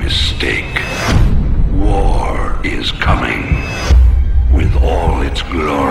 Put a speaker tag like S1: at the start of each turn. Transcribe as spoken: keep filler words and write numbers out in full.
S1: mistake. War is coming with all its glory.